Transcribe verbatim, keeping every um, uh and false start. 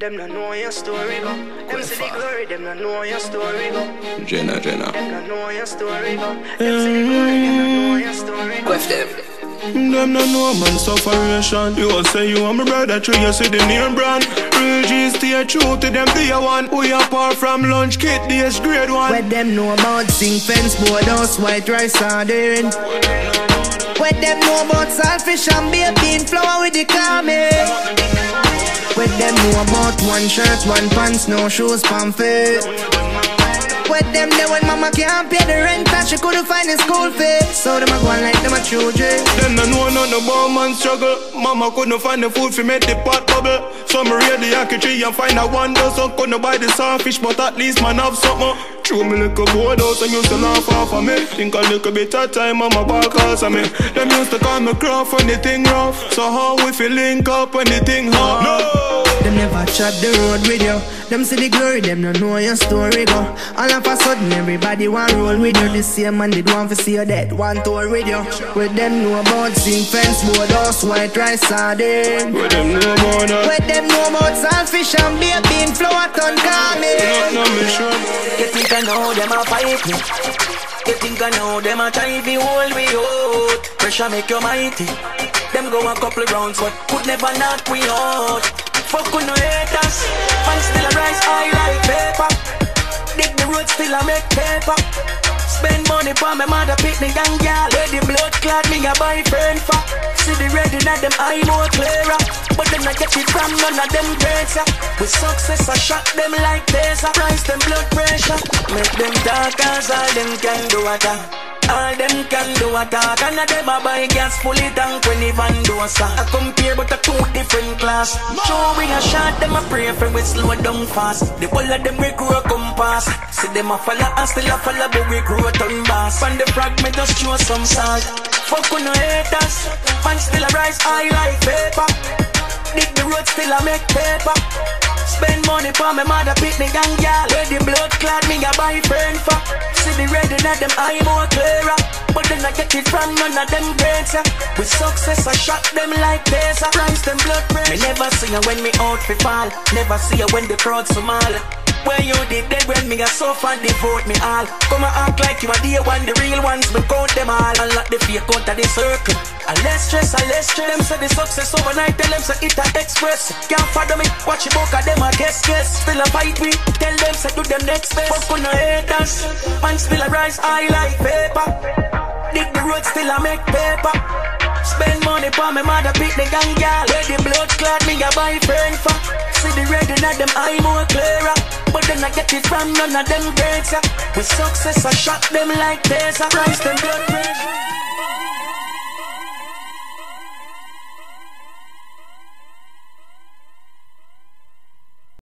Them no know your story go. Them see the glory, them no know your story go. Jenna, Jenna. Them no know your story go. Them see the glory, them no know your story go. Them no know man sufferation. You all say you are my brother, true, you see the name brand. Real G stay true to them day one. We apart from lunch kit, this grade one. What them know about sing fence, board house, white rice sardine. What them know about saltfish and baked bean flour with the carmine. What them know about one shirt, one pants, no shoes, pamphlet. What them know when mama can't pay the rent and she couldn't find the school fee. So them a go on like them a children. Them no know none about man struggle. Mama couldn't find the food for make the pot bubble. So me read the Yankee tree and find a one dozen. Couldn't buy the sawfish, but at least man have something. Threw me like a board house and used to laugh off of me. Think a little bit of time mama ball cause of me. Them used to call me craft when the thing rough. So how we feel link up when the thing hot? No! Them never chat the road with you. Them see the glory, them no know your story go. All of a sudden everybody want roll with you. The same man did want to see you dead, want tour with you. What them know about zinc fence, board house, white rice sardine. What them know about that? What them know about saltfish and baked bean flour ton carmine. No, no, me sure. You think I know them a fight me? You think I know them a try to hold me out? Pressure make you mighty. Them go a couple rounds but could never knock me out. Fuck on no haters. Man still a rise high like paper. Dig the road still a make paper. Spend money for my mother picnic and girl. Where the blood clot me a buy friend for. See the red in them eye more clearer. But them not get it from none of them greater. With success I shot them like laser. Rise them blood pressure. Make them dark as all them can do a talk. All them can do a talk. And a them a buy gas fully tank when even do a sack. I compare but a two different class. Show we a shot them a pray for we slow down fast. The whole of them we grow compass. See them a follow and still a follow but we grow turn bass. From the fragment just show some salt. Fuck on no haters. Man still a rise high like paper. Dig the road still a make paper. Spend money for my mother picnic and girl. Where the blood clot me a buy friend for. See the red in them eye more clearer. But then I get it from none of them greater. With success I shot them like laser. Rise them blood pressure. Me never see you when me out fi fall. Never see you when the crowd small. Where you did dead when me a suffer devote me all. Come and act like you a day one. The real ones me count them all. And lock the fake out of the circle. And less stress, and less stress. Them say the success overnight. Tell them say it a express. Can't follow me. Watch the book of them a guess guess. Still a fight me. Tell them say do them next best. Fuck on no haters. Man still a rise high like paper. Dig the road still a make paper. Spend money for my mother picnic and girl. Where the blood clot me a buy friend for. See the red in them eye more clearer. But then I get it from none of them greater. With success I shot them like laser. Rise them blood